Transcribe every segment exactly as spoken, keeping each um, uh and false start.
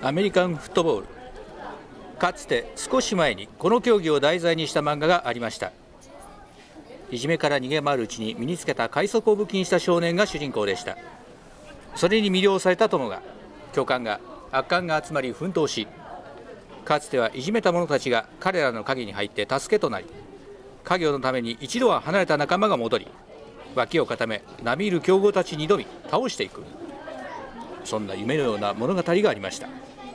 アメリカンフットボール。かつて少し前にこの競技を題材にした漫画がありました。いじめから逃げ回るうちに身につけた快速を武器にした少年が主人公でした。それに魅了された友が教官が悪漢が集まり奮闘し、かつてはいじめた者たちが彼らの影に入って助けとなり、家業のために一度は離れた仲間が戻り、脇を固め並みいる強豪たちに挑み倒していく、そんな夢のような物語がありました。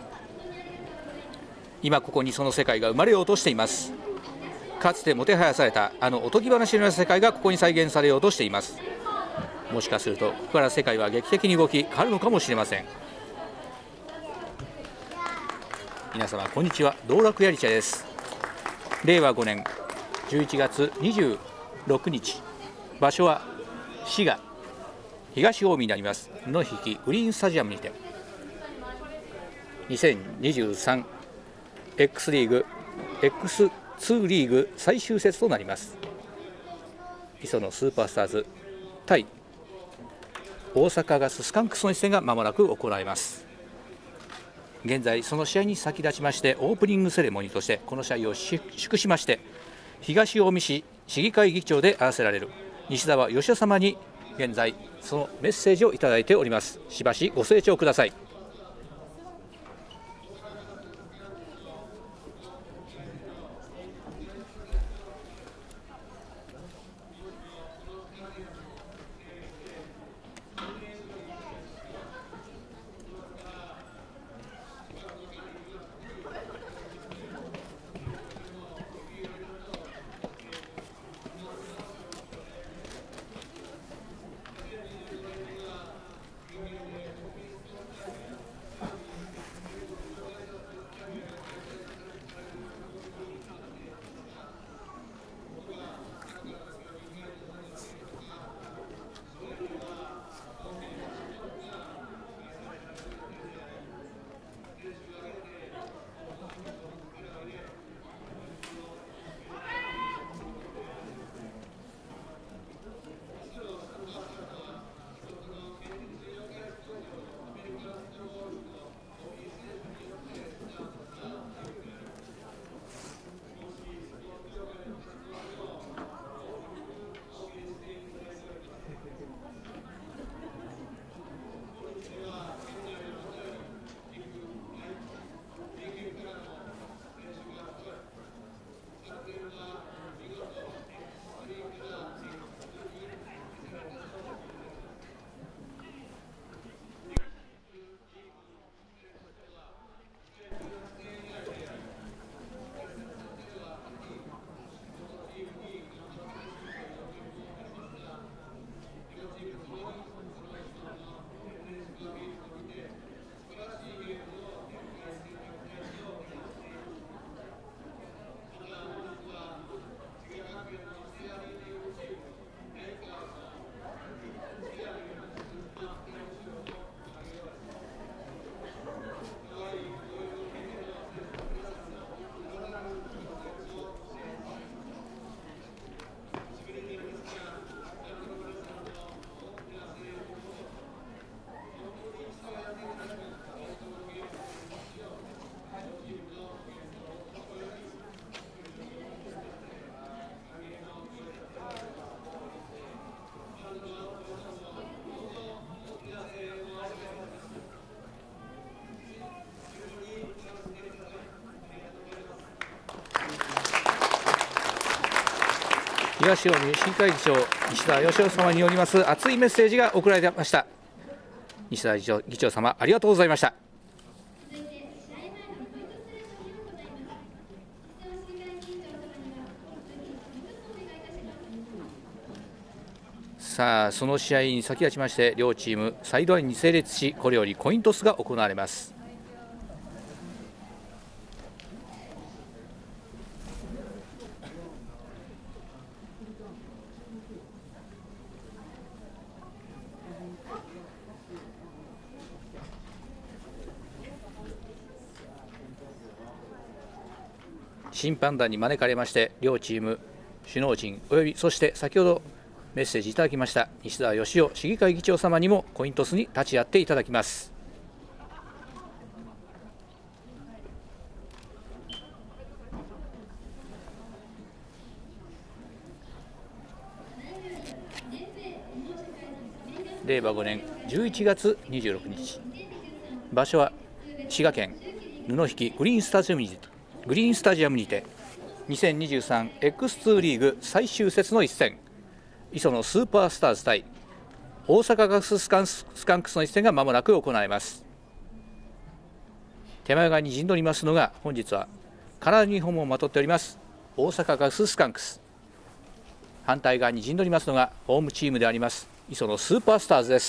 今ここにその世界が生まれようとしています。かつてもてはやされたあのおとぎ話のような世界がここに再現されようとしています。もしかするとここから世界は劇的に動き変わるのかもしれません。皆様こんにちは、道楽やり茶です。れいわごねんじゅういちがつにじゅうろくにち、場所は滋賀東近江になります野引グリーンスタジアムにて にせんにじゅうさんエックス リーグ エックスツー リーグ最終節となります。磯野スーパースターズ対大阪ガススカンクスの一戦が間もなく行われます。現在その試合に先立ちましてオープニングセレモニーとしてこの試合を祝しまして、東近江市市議会議長であらせられる西澤義雄様に現在そのメッセージをいただいております。しばしご清聴ください。東近江市議会議長西澤義雄様によります熱いメッセージが送られました。西澤議長、議長様ありがとうございました。さあその試合に先立ちまして両チームサイドラインに整列し、これよりコイントスが行われます。審判団に招かれまして両チーム首脳陣およびそして先ほどメッセージいただきました西澤義雄市議会議長様にもコイントスに立ち会っていただきます。 れいわごねんじゅういちがつにじゅうろくにち、場所は滋賀県布引グリーンスタジアムにてグリーンスタジアムにて にせんにじゅうさんエックスツー リーグ最終節の一戦、磯野スーパースターズ対大阪ガススカンススカンクスの一戦がまもなく行われます。手前側に陣取りますのが、本日はカラーユニフォームをまとっております大阪ガススカンクス、反対側に陣取りますのがホームチームであります磯野スーパースターズです。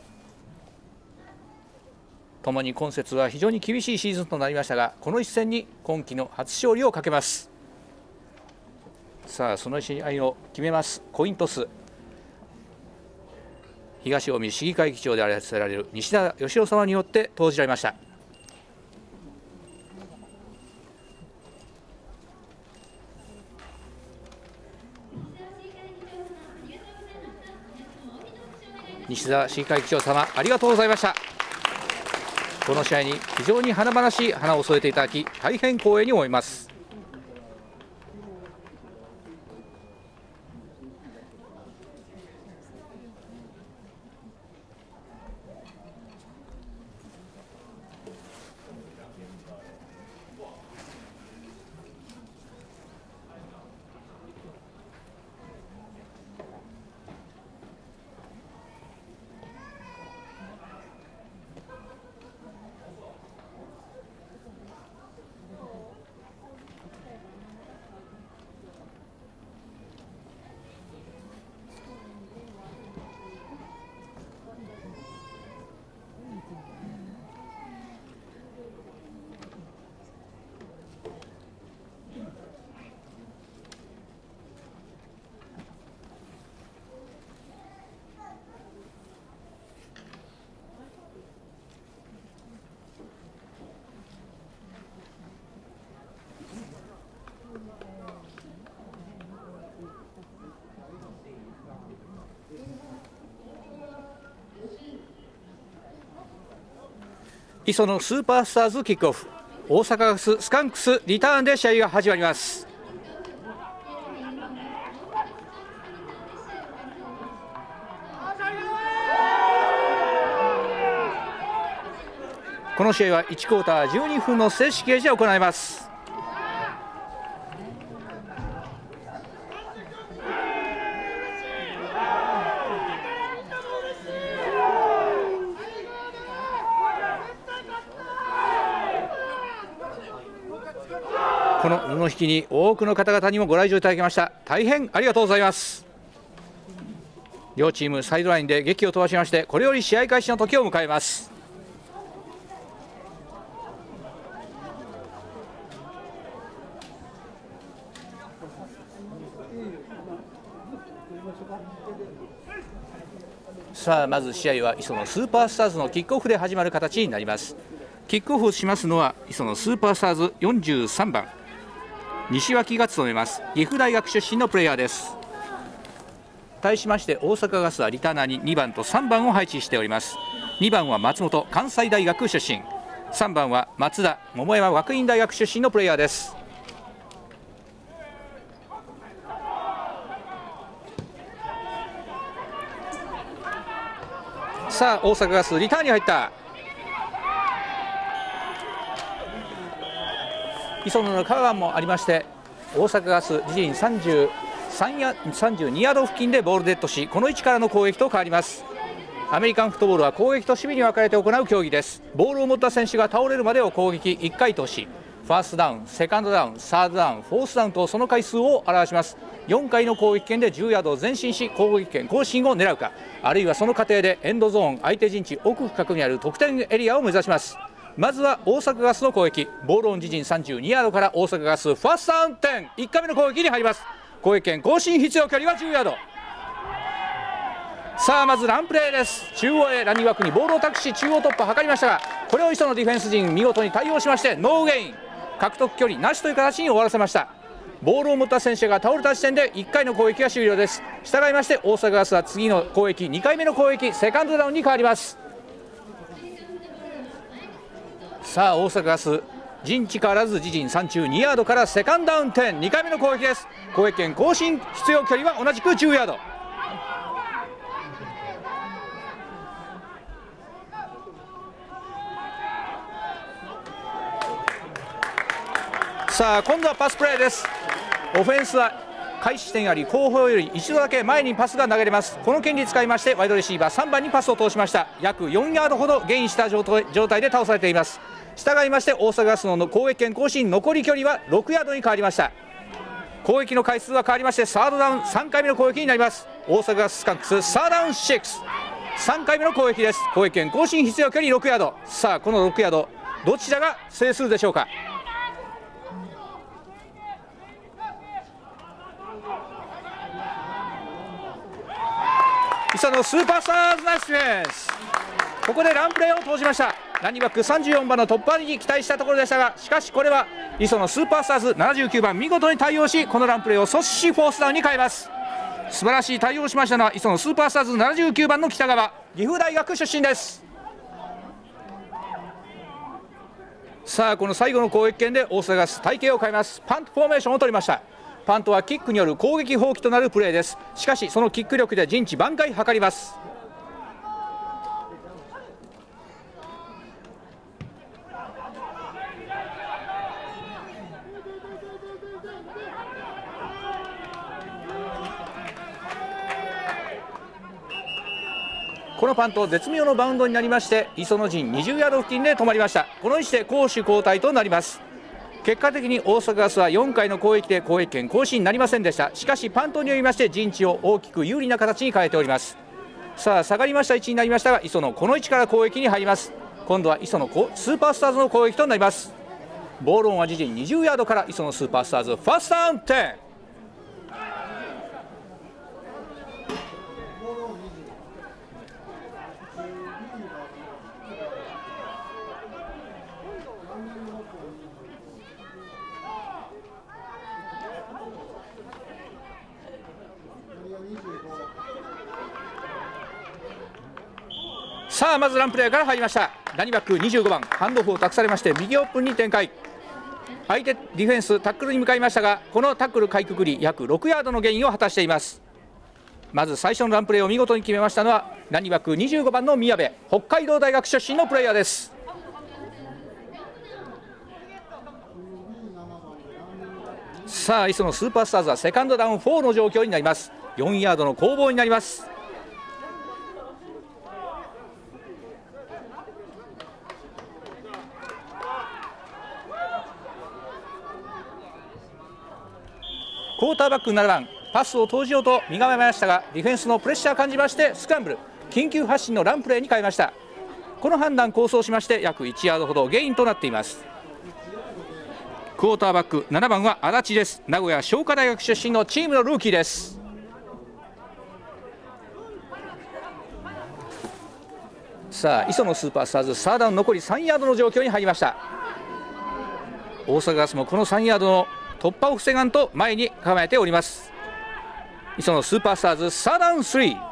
ともに今節は非常に厳しいシーズンとなりましたが、この一戦に今季の初勝利をかけます。さあ、その試合を決めますコイントス、東近江市議会議長であらせられる西田義郎様によって投じられました。西田市議会議長様、ありがとうございました。この試合に非常に華々しい花を添えていただき、大変光栄に思います。磯野スーパースターズキックオフ、大阪ガススカンクスリターンで試合が始まります。この試合はいちクォーターじゅうにふんの正式ゲージで行われます。この布引きに多くの方々にもご来場いただきました。大変ありがとうございます。両チームサイドラインで檄を飛ばしまして、これより試合開始の時を迎えます。さあ、まず試合は磯野スーパースターズのキックオフで始まる形になります。キックオフをしますのは磯野スーパースターズよんじゅうさんばん、西脇が務めます岐阜大学出身のプレイヤーです。対しまして大阪ガスはリターナーににばんとさんばんを配置しております。にばんは松本関西大学出身、さんばんは松田桃山学院大学出身のプレイヤーです。さあ、大阪ガスリターンに入った。磯野のカバーもありまして、大阪ガス自陣さんじゅうさんやさんじゅうにヤード付近でボールデッドし、この位置からの攻撃と変わります。アメリカンフットボールは攻撃と守備に分かれて行う競技です。ボールを持った選手が倒れるまでを攻撃いっかい通し、ファーストダウン、セカンドダウン、サードダウン、フォースダウンとその回数を表します。よんかいの攻撃権でじゅうヤードを前進し、攻撃権更新を狙うか、あるいはその過程でエンドゾーン相手陣地奥深くにある得点エリアを目指します。まずは大阪ガスの攻撃、ボールオン自陣さんじゅうにヤードから大阪ガスファーストダウン点、いっかいめの攻撃に入ります。攻撃権更新必要距離はじゅうヤード。さあ、まずランプレーです。中央へランニング枠にボールを託し中央突破を図りましたが、これを磯のディフェンス陣見事に対応しましてノーゲイン、獲得距離なしという形に終わらせました。ボールを持った選手が倒れた時点でいっかいの攻撃が終了です。従いまして大阪ガスは次の攻撃にかいめの攻撃セカンドダウンに変わります。さあ、大阪ガス陣地変わらず自陣さんじゅうにヤードからセカンドダウン点、にかいめの攻撃です。攻撃権更新必要距離は同じくじゅうヤード。 さあ今度はパスプレーです。オフェンスは開始地点より後方より一度だけ前にパスが投げれます。この権利使いましてワイドレシーバーさんばんにパスを通しました。約よんヤードほどゲインした状態で倒されています。従いまして大阪ガスの攻撃権更新、残り距離はろくヤードに変わりました。攻撃の回数は変わりましてサードダウンさんかいめの攻撃になります。大阪ガススカンクスサードダウンろく、さんかいめの攻撃です。攻撃権更新必要距離ろくヤード。さあこのろくヤードどちらが制するでしょうか。磯野スーパースターズナイスディフェンス。ここでランプレーを投じました。ランニングバックさんじゅうよんばんの突破に期待したところでしたが、しかしこれは磯野スーパースターズななじゅうきゅうばん見事に対応し、このランプレーを阻止しフォースダウンに変えます。素晴らしい対応をしましたのは磯野スーパースターズななじゅうきゅうばんの北川、岐阜大学出身です。さあこの最後の攻撃権で大阪ガス隊形を変えます。パントフォーメーションを取りました。パントはキックによる攻撃放棄となるプレーです。しかしそのキック力で陣地挽回図ります。このパント絶妙のバウンドになりまして磯野陣にじゅうヤード付近で止まりました。この位置で攻守交代となります。結果的に大阪ガスはよんかいの攻撃で攻撃権更新になりませんでした。しかしパントによりまして陣地を大きく有利な形に変えております。さあ下がりました位置になりましたが磯野この位置から攻撃に入ります。今度は磯野スーパースターズの攻撃となります。ボールオンは自陣にじゅうヤードから磯野スーパースターズファーストダウンじゅう。さあまずランプレーから入りました。ラニバックにじゅうごばんハンドオフを託されまして右オープンに展開。相手ディフェンスタックルに向かいましたがこのタックルかいくぐり約ろくヤードのゲインを果たしています。まず最初のランプレーを見事に決めましたのはラニバックにじゅうごばんの宮部、北海道大学出身のプレイヤーです。さあ磯野スーパースターズはセカンドダウンよんの状況になります。よんヤードの攻防になります。クォーターバックななばんパスを投じようと身構えましたがディフェンスのプレッシャーを感じましてスクランブル緊急発進のランプレーに変えました。この判断構想しまして約いちヤードほどゲインとなっています。クォーターバックななばんは足立です。名古屋商科大学出身のチームのルーキーです。さあ磯野スーパースターズサードダウン残りさんヤードの状況に入りました。大阪ガスもこのさんヤードの突破を防がんと前に構えております。磯野スーパースターズサードダウンスリー。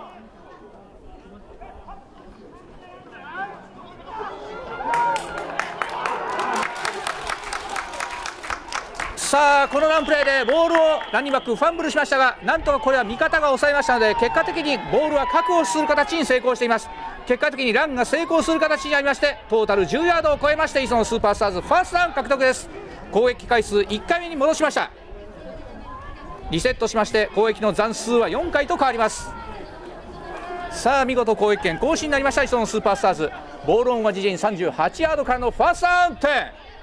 さあこのランプレーでボールをランニングバックファンブルしましたがなんとかこれは味方が抑えましたので結果的にボールは確保する形に成功しています。結果的にランが成功する形になりましてトータルじゅうヤードを超えまして磯野スーパースターズファーストダウン獲得です。攻撃回数いっかいめに戻しました。リセットしまして攻撃の残数はよんかいと変わります。さあ見事攻撃権更新になりました磯野スーパースターズ。ボールオンは自陣さんじゅうはちヤードからのファーストダウンじゅう。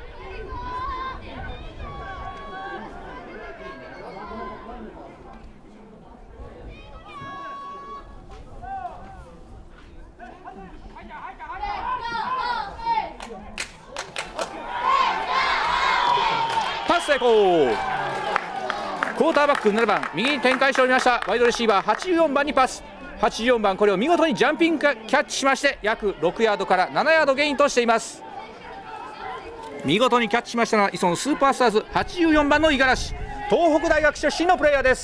パス成功。クォーターバックななばん右に展開しておりましたワイドレシーバーはちじゅうよんばんにパス。はちじゅうよんばんこれを見事にジャンピングキャッチしまして約ろくヤードからななヤードゲインとしています。見事にキャッチしましたのは磯野スーパースターズはちじゅうよんばんの五十嵐、東北大学出身のプレイヤーです。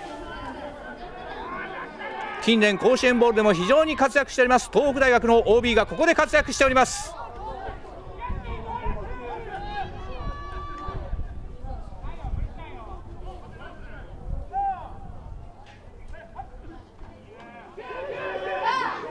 近年甲子園ボールでも非常に活躍しております東北大学の オービー がここで活躍しております。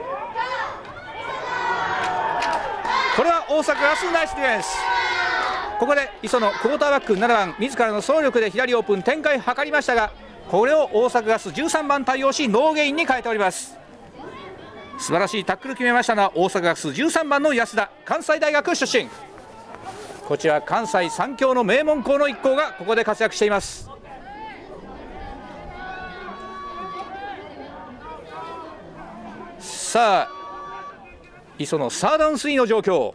これは大阪ガスナイスディフェンス。 ここで磯野クォーターバックななばん自らの走力で左オープン展開図りましたが、これを大阪ガスじゅうさんばん対応しノーゲインに変えております。素晴らしいタックル決めましたのは大阪ガスじゅうさんばんの安田、関西大学出身。こちら関西三強の名門校の一校がここで活躍しています。さあ磯野サーダウンスリーの状況。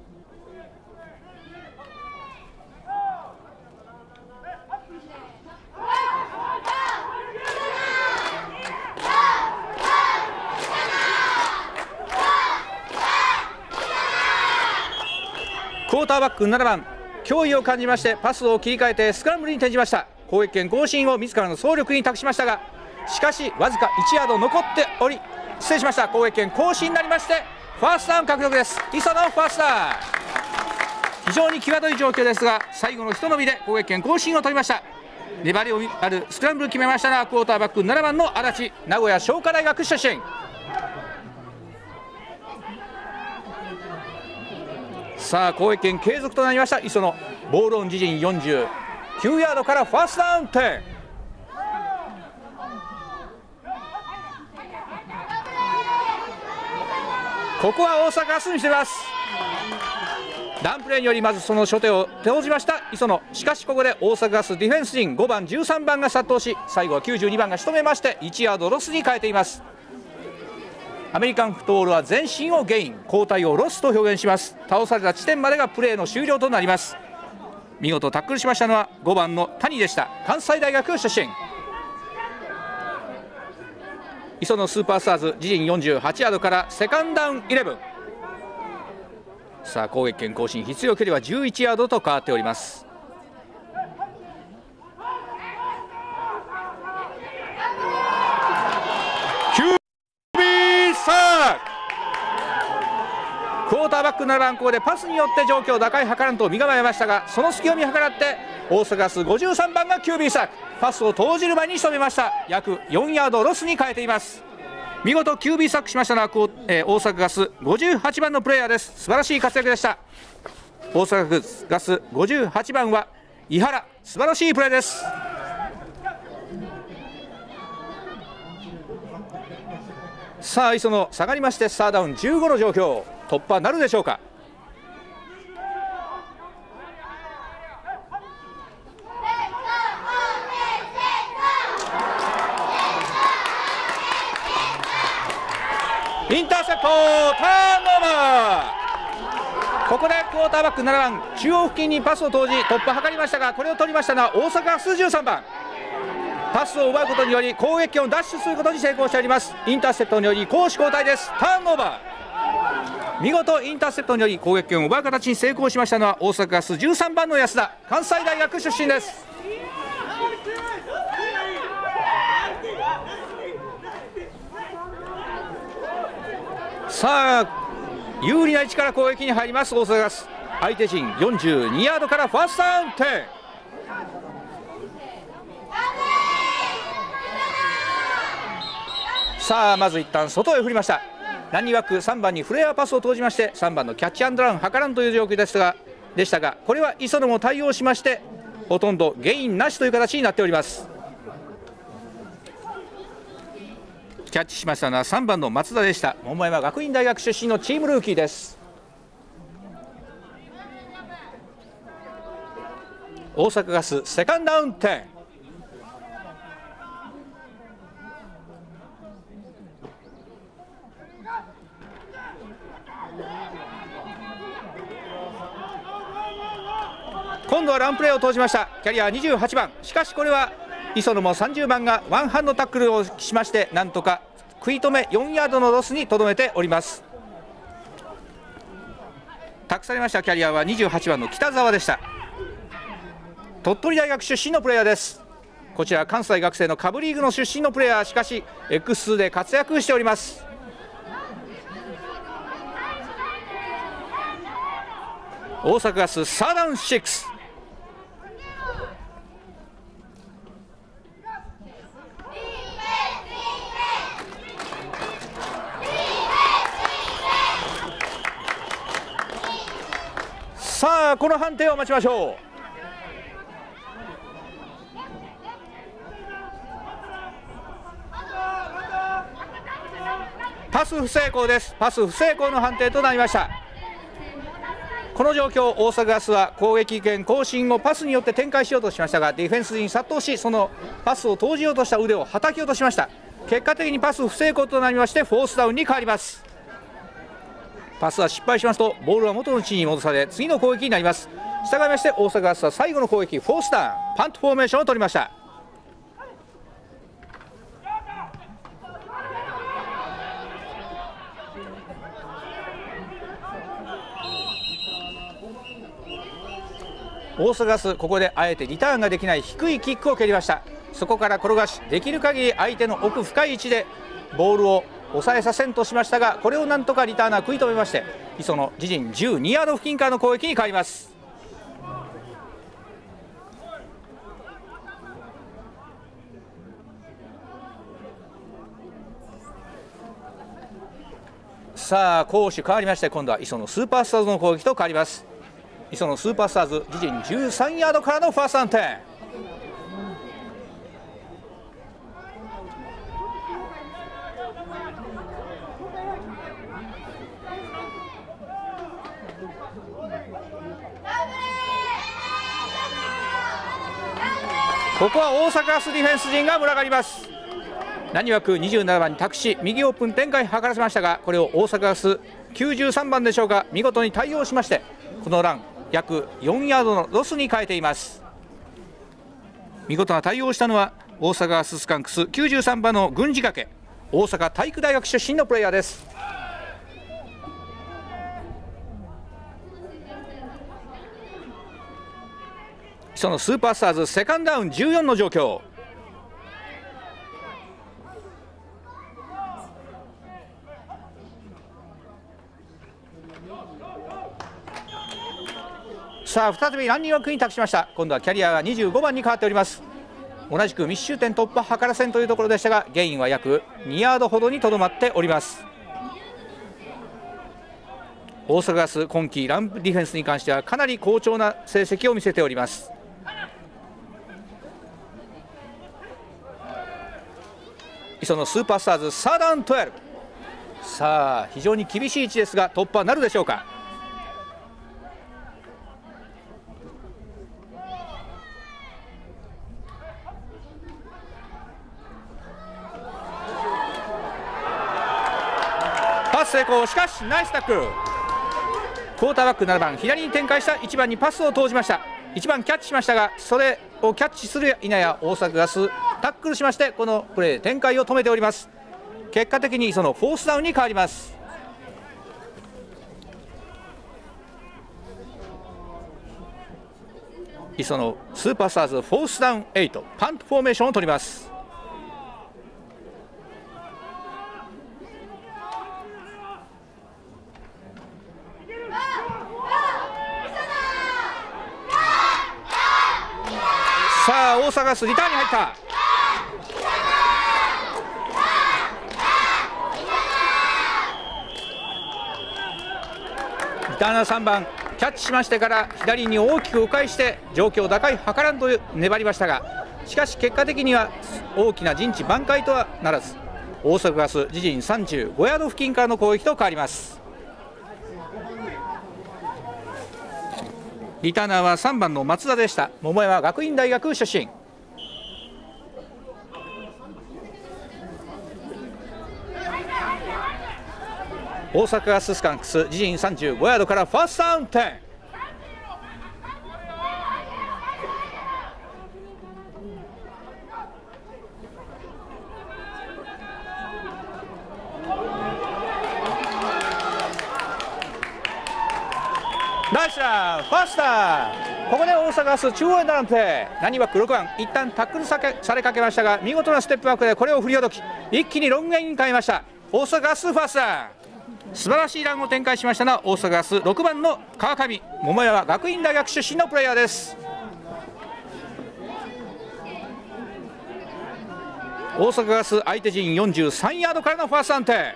クォーターバックななばん脅威を感じましてパスを切り替えてスクランブルに転じました。攻撃権更新を自らの走力に託しましたが、しかしわずかいちヤード残っており、失礼しました、攻撃権更新になりましてファーストダウン獲得です。磯野ファーストダウン、非常に際どい状況ですが最後のひと伸びで攻撃権更新を取りました。粘りあるスクランブル決めましたのはクォーターバックななばんの足立、名古屋商科大学出身。さあ攻撃権継続となりました磯野、ボールオン自陣よんじゅうきゅうヤードからファーストダウン点。ここは大阪ガスにしています。ランプレーによりまずその初手を投じました磯野、しかしここで大阪ガスディフェンス陣ごばんじゅうさんばんが殺到し、最後はきゅうじゅうにばんが仕留めましていちヤードロスに変えています。アメリカンフットボールは前進をゲイン、交代をロスと表現します。倒された地点までがプレーの終了となります。見事タックルしましたのはごばんの谷でした、関西大学出身。磯野スーパースターズ自陣よんじゅうはちヤードからセカンドダウンイレブン。さあ攻撃権更新、必要距離はじゅういちヤードと変わっております。クォーターバックななばんここでパスによって状況打開図らんと身構えましたが、その隙を見計らって大阪ガスごじゅうさんばんが キュービー サーク、パスを投じる前に仕留めました。約よんヤードロスに変えています。見事 キュービー サックしましたのは、えー、大阪ガスごじゅうはちばんのプレイヤーです。素晴らしい活躍でした。大阪ガスごじゅうはちばんは井原、素晴らしいプレーです。さあ磯野下がりましてスターダウンじゅうごの状況、突破なるでしょうか。インターセプト、ターンオーバー。ここでクォーターバックななばん中央付近にパスを投じ突破を図りましたが、これを取りましたのは大阪ガスじゅうさんばん。パスを奪うことにより攻撃権を奪取することに成功しております。インターセプトにより攻守交代です。ターンオーバー。見事インターセプトにより攻撃権を奪う形に成功しましたのは大阪ガスじゅうさんばんの安田、関西大学出身です。さあ有利な位置から攻撃に入ります大阪ガス、相手陣よんじゅうにヤードからファーストダウン点。さあまず一旦外へ振りました。ランニングバックさんばんにフレアパスを投じましてさんばんのキャッチアンドラン図らんという状況でしたがでしたがこれは磯野も対応しましてほとんどゲインなしという形になっております。キャッチしましたのはさんばんの松田でした。桃山学院大学出身のチームルーキーです。大阪ガスセカンドダウン点。今度はランプレーを投じました。キャリアにじゅうはちばん、しかしこれは磯野もさんじゅうばんがワンハンドタックルをしましてなんとか食い止めよんヤードのロスにとどめております。託されましたキャリアはにじゅうはちばんの北澤でした。鳥取大学出身のプレイヤーです。こちら関西学生の下部リーグの出身のプレイヤー、しかし エックスツー で活躍しております。大阪ガスサーダウンろく。 さあこの判定を待ちましょう。パス不成功です。パス不成功の判定となりました。この状況、大阪ガスは攻撃権更新をパスによって展開しようとしましたが、ディフェンスに殺到し、そのパスを投じようとした腕を叩き落としました。結果的にパス不成功となりまして、フォースダウンに変わります。パスは失敗しますとボールは元の位置に戻され、次の攻撃になります。したがいまして大阪ガスは最後の攻撃、フォースダウン、パントフォーメーションを取りました。大阪ガス、ここであえてリターンができない低いキックを蹴りました。そこから転がし、できる限り相手の奥深い位置でボールを抑えさせんとしましたが、これをなんとかリターナー食い止めまして、磯の自陣じゅうにヤード付近からの攻撃に変わります。さあ攻守変わりまして、今度は磯のスーパースターズの攻撃と変わります。磯のスーパースターズ、自陣じゅうさんヤードからのファーストアンテン。ここは大阪ガスディフェンス陣が群がります。何枠にじゅうななばんに託し、右オープン展開図らせましたが、これを大阪ガスきゅうじゅうさんばんでしょうか、見事に対応しまして、このラン約よんヤードのロスに変えています。見事な対応をしたのは大阪ガススカンクスきゅうじゅうさんばんの郡司掛、大阪体育大学出身のプレイヤーです。そのスーパースターズ、セカンドダウンじゅうよんの状況。さあ再びランニング枠に託しました。今度はキャリアがにじゅうごばんに変わっております。同じく密集点突破図らせんというところでしたが、ゲインは約にヤードほどにとどまっております。大阪ガス、今季ランディフェンスに関してはかなり好調な成績を見せております。磯のスーパースターズ、サーダウンじゅうに。さあ非常に厳しい位置ですが、突破なるでしょうか。パス成功、しかしナイスタックル。クォーターバックななばん、左に展開したいちばんにパスを投じました。いちばんキャッチしましたが、それをキャッチするや否や大阪ガスタックルしまして、このプレー展開を止めております。結果的にそのフォースダウンに変わります。磯のスーパースターズ、フォースダウンはち、パントフォーメーションを取ります。さあ大阪ガスリターンに入った。リターナーさんばんキャッチしましてから左に大きく迂回して状況打開図らんと粘りましたが、しかし結果的には大きな陣地挽回とはならず、大阪ガス自陣さんじゅうごヤード付近からの攻撃と変わります。リターナーはさんばんの松田でした。桃山学院大学出身。大阪ガススカンクス自陣さんじゅうごヤードからファーストダウンじゅう。ナイスラン、ファースター。ここで大阪ガス中央へのランプレー、何バックろくばん、一旦タックルさけされかけましたが、見事なステップワークでこれを振りほどき、一気にロングゲインに変えました。大阪ガスファースター、素晴らしいランを展開しましたのは大阪ガスろくばんの川上、桃山学院大学出身のプレイヤーです。大阪ガス相手陣よんじゅうさんヤードからのファーストアンテ。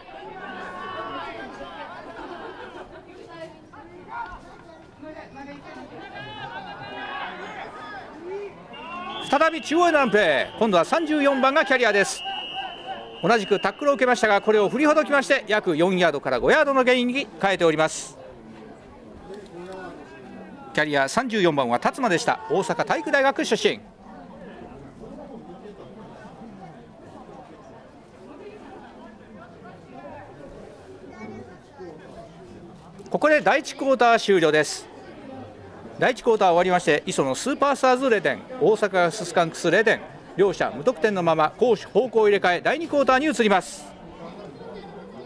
再び中央へのランプレー、今度はさんじゅうよんばんがキャリアです。同じくタックルを受けましたが、これを振りほどきまして約よんヤードからごヤードのゲインに変えております。キャリアさんじゅうよんばんは辰馬でした。大阪体育大学出身。ここでだいいちクォーター終了です。だいいちクォーター終わりまして、磯のスーパースターズゼロてん、大阪ガススカンクスゼロてん、両者無得点のまま攻守方向入れ替え、だいにクォーターに移ります。